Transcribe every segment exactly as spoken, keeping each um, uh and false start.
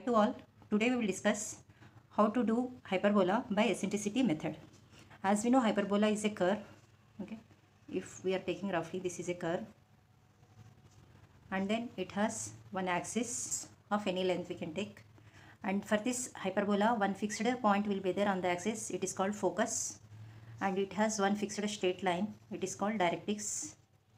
To all, today we will discuss how to do hyperbola by eccentricity method. As we know, hyperbola is a curve. Okay, if we are taking roughly, this is a curve, and then it has one axis of any length we can take. And for this hyperbola, one fixed point will be there on the axis. It is called focus, and it has one fixed straight line. It is called directrix,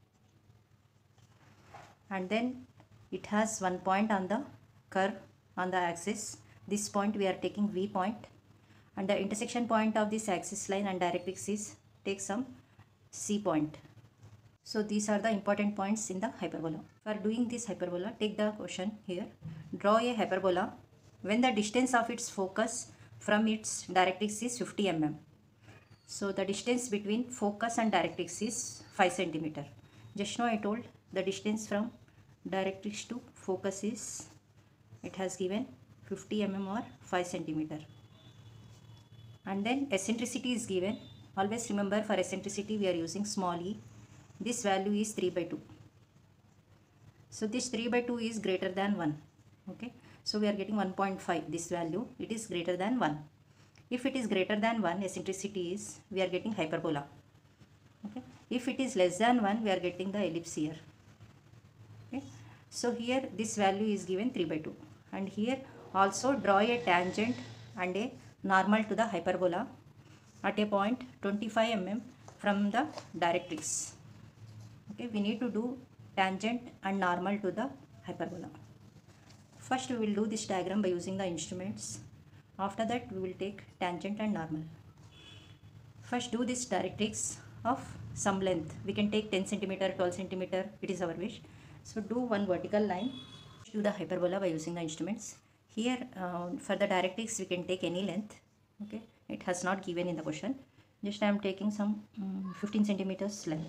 and then it has one point on the curve on the axis. This point we are taking V point, and the intersection point of this axis line and directrix is take some C point. So these are the important points in the hyperbola. For doing this hyperbola, take the question here. Draw a hyperbola when the distance of its focus from its directrix is fifty millimeters. So the distance between focus and directrix is five centimeters. Just now I told the distance from directrix to focus is, it has given fifty millimeters or five centimeters. And then eccentricity is given. Always remember, for eccentricity we are using small e. This value is three by two. So this three by two is greater than one. Okay. So we are getting one point five. This value, it is greater than one. If it is greater than one, eccentricity is, we are getting hyperbola. Okay. If it is less than one, we are getting the ellipse here. Okay. So here this value is given three by two. And here also draw a tangent and a normal to the hyperbola at a point twenty-five millimeters from the directrix. Okay, we need to do tangent and normal to the hyperbola. First we will do this diagram by using the instruments. After that we will take tangent and normal. First do this directrix of some length. We can take ten centimeters, twelve centimeters, it is our wish. So do one vertical line. Do the hyperbola by using the instruments. Here uh, for the directrix we can take any length. Okay, it has not given in the question. Just I am taking some um, fifteen centimeters length.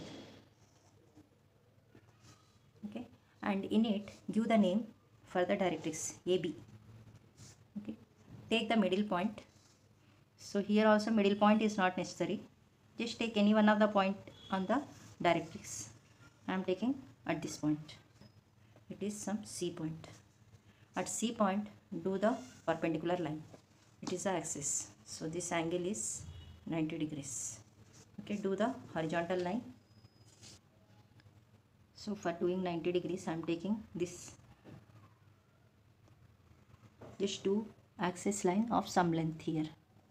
Okay, and in it give the name for the directrix A B. Okay, take the middle point. So here also middle point is not necessary. Just take any one of the point on the directrix. I am taking at this point. It is some C point. At C point do the perpendicular line. It is the axis. So this angle is ninety degrees. Okay, do the horizontal line. So for doing ninety degrees I am taking this. Just do axis line of some length here.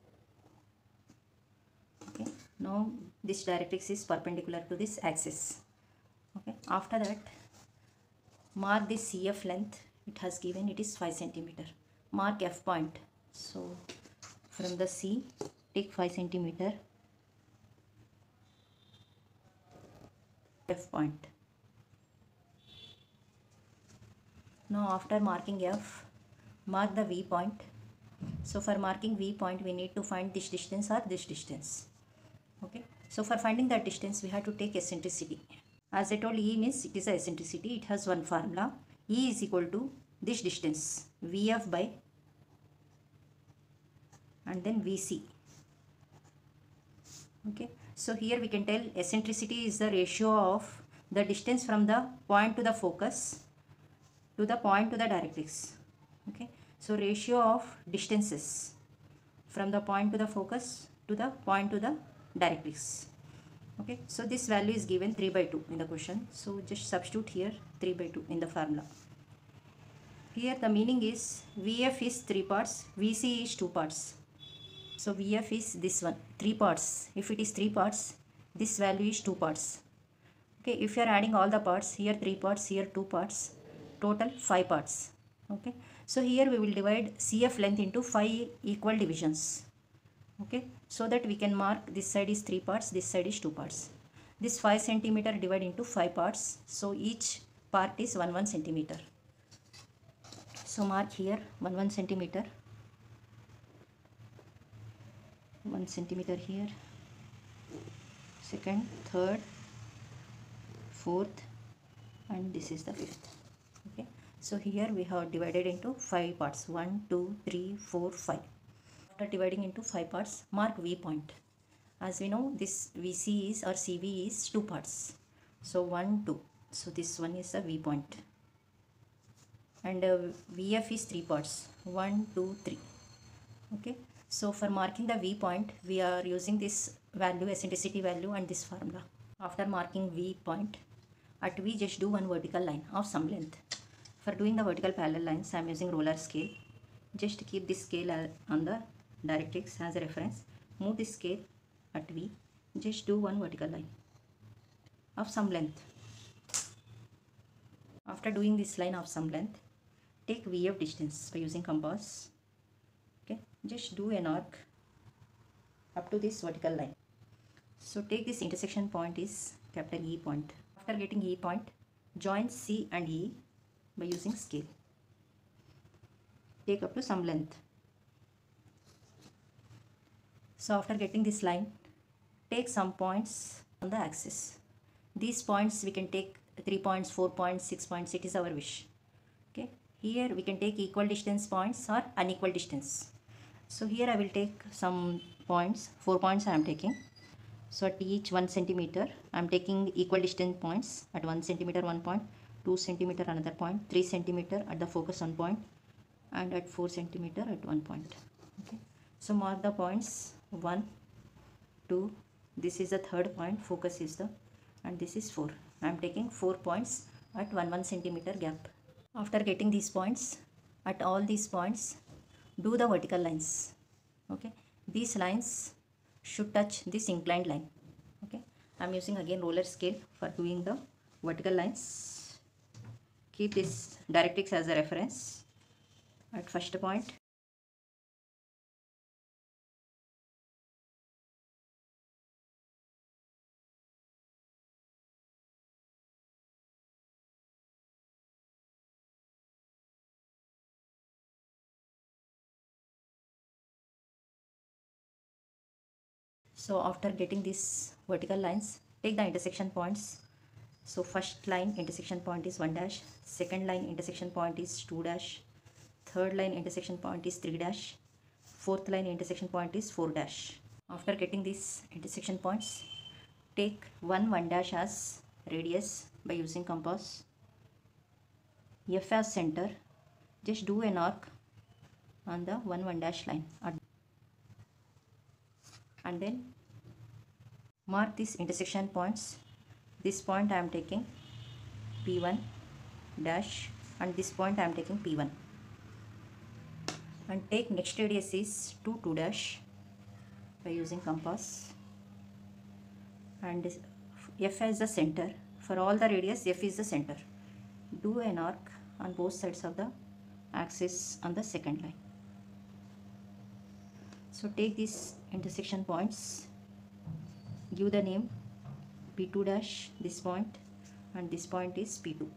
Okay, now this directrix is perpendicular to this axis. Okay, after that mark this C F length. It has given, it is five centimeters. Mark F point. So from the C take five centimeters. F point. Now after marking F, mark the V point. So for marking V point we need to find this distance or this distance. Okay, so for finding that distance we have to take eccentricity. As I told, E means it is a eccentricity. It has one formula. E is equal to this distance V F by and then V C. Okay, so here we can tell eccentricity is the ratio of the distance from the point to the focus to the point to the directrix. Okay, so ratio of distances from the point to the focus to the point to the directrix. Okay, so this value is given three by two in the question. So just substitute here three by two in the formula. Here the meaning is V F is three parts, V C is two parts. So V F is this one, three parts. If it is three parts, this value is two parts. Okay, if you are adding all the parts, here three parts, here two parts, total five parts. Okay, so here we will divide C F length into five equal divisions. Okay, so that we can mark this side is three parts, this side is two parts. This five centimeter divided into five parts. So each part is one one centimeter. So mark here one one centimeter. one centimeter here. Second, third, fourth, and this is the fifth. Okay, so here we have divided into five parts. one, two, three, four, five. After dividing into five parts, mark V point. As we know, this V C is or C V is two parts. So one, two. So this one is the V point. and uh, V F is three parts, one, two, three. Okay, so for marking the V point, we are using this value, eccentricity value, and this formula. After marking V point, at V just do one vertical line of some length. For doing the vertical parallel lines, I am using roller scale. Just keep this scale on the directrix as a reference. Move this scale at V. Just do one vertical line of some length. After doing this line of some length, take V F distance by using compass. Okay, just do an arc up to this vertical line. So take this intersection point is capital E point. After getting E point, join C and E by using scale. Take up to some length. So after getting this line, take some points on the axis. These points we can take three points, four points, six points, it is our wish. Okay, here we can take equal distance points or unequal distance. So here I will take some points, four points I am taking. So at each one centimeter, I am taking equal distance points. At one centimeter, one point, two centimeter, another point, three centimeter at the focus one point, and at four centimeter at one point. Okay. So mark the points one, two. This is the third point. Focus is the, and this is four. I am taking four points at one one centimeter gap. After getting these points, at all these points, do the vertical lines. Okay. These lines should touch this inclined line. Okay, I am using again roller scale for doing the vertical lines. Keep this directrix as a reference. At first point, so after getting these vertical lines, take the intersection points. So first line intersection point is one dash, second line intersection point is two dash, third line intersection point is three dash, fourth line intersection point is four dash. After getting these intersection points, take one one dash as radius by using compass. F as center. Just do an arc on the one one dash line and then mark these intersection points. This point I am taking P one dash and this point I am taking P one, and take next radius is two two dash by using compass, and F as the center. For all the radius, F is the center. Do an arc on both sides of the axis on the second line. So take these intersection points, give the name P two dash, this point, and this point is P two.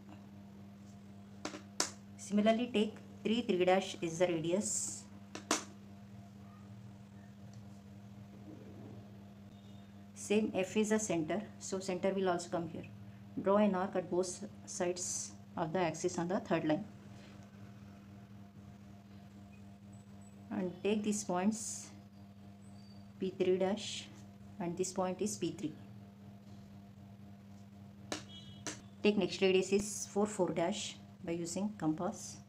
Similarly, take three three dash is the radius. Same, F is the center, so center will also come here. Draw an arc at both sides of the axis on the third line. And take these points P three dash and this point is P three. Take next radius is four four dash by using compass.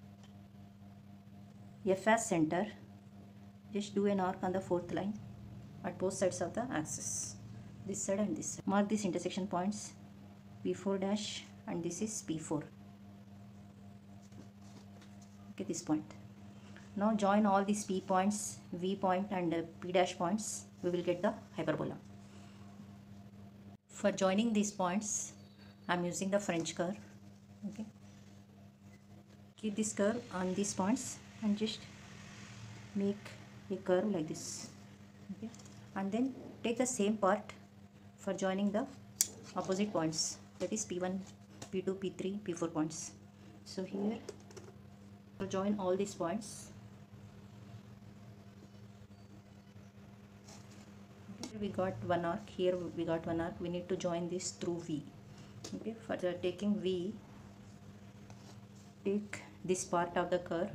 F as center. Just do an arc on the fourth line at both sides of the axis, this side and this side. Mark these intersection points P four dash and this is P four. Okay, this point. Now join all these P points, V point and uh, P dash points. We will get the hyperbola. For joining these points, I am using the French curve. Okay. Keep this curve on these points and just make a curve like this. Okay. And then take the same part for joining the opposite points, that is P one, P two, P three, P four points. So here, to join all these points, here we got one arc, here we got one arc, we need to join this through V. Okay, for the taking V, take this part of the curve,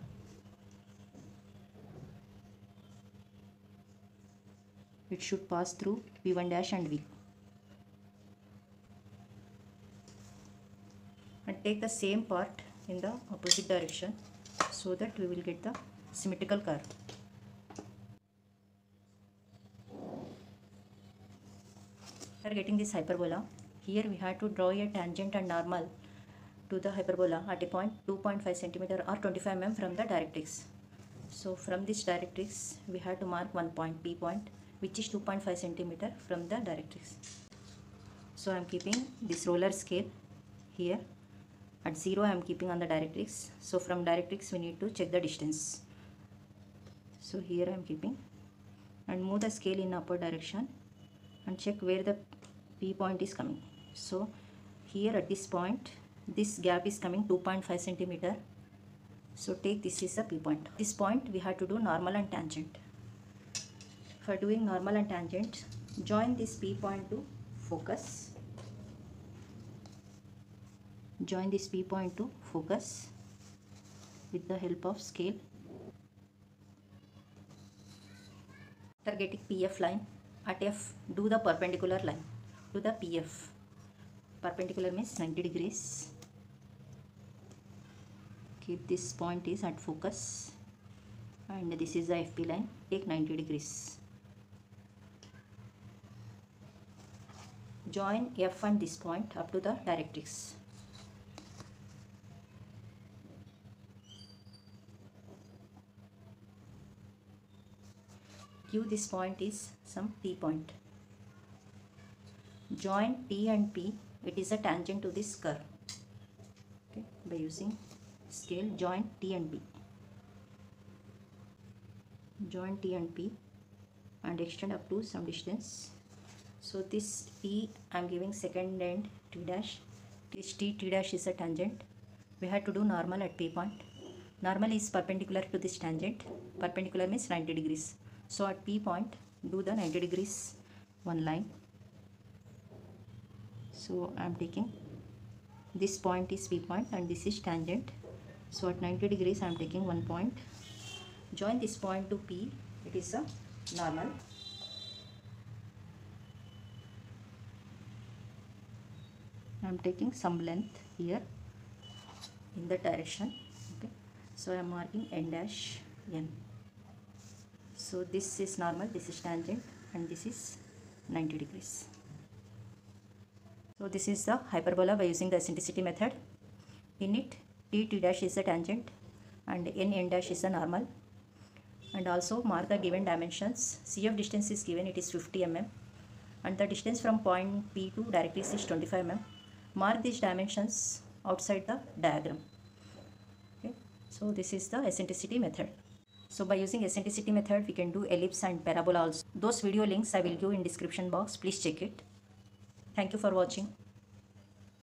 it should pass through V one dash and V. And take the same part in the opposite direction so that we will get the symmetrical curve. After getting this hyperbola, here we have to draw a tangent and normal to the hyperbola at a point two point five centimeter or twenty-five millimeters from the directrix. So from this directrix we have to mark one point, P point, which is two point five centimeter from the directrix. So I am keeping this roller scale here at zero. I am keeping on the directrix. So from directrix we need to check the distance. So here I am keeping and move the scale in upward direction and check where the P point is coming. So here at this point, this gap is coming two point five centimeter. So take this is the P point. This point we have to do normal and tangent. For doing normal and tangent, join this P point to focus. Join this P point to focus with the help of scale. After getting P F line, at F do the perpendicular line to the P F. Perpendicular means ninety degrees. Keep this point is at focus and this is the F P line. Take ninety degrees. Join F and this point up to the directrix. Give this point is some T point. Join T and P. It is a tangent to this curve. Okay, by using scale, join T and P. Join T and P and extend up to some distance. So this T I am giving second end T dash. This T T dash is a tangent. We have to do normal at P point. Normal is perpendicular to this tangent. Perpendicular means ninety degrees. So at P point, do the ninety degrees one line. So I am taking this point is P point and this is tangent. So at ninety degrees I am taking one point. Join this point to P. It is a normal. I am taking some length here in the direction. Okay. So I am marking N dash N. So this is normal, this is tangent and this is ninety degrees. So this is the hyperbola by using the eccentricity method. In it, T T dash is the tangent and N N dash is the normal. And also mark the given dimensions. C F distance is given, it is fifty millimeters and the distance from point P to directrix is twenty-five millimeters. Mark these dimensions outside the diagram. Okay. So this is the eccentricity method. So by using eccentricity method, we can do ellipse and parabola also. Those video links I will give in description box. Please check it. Thank you for watching.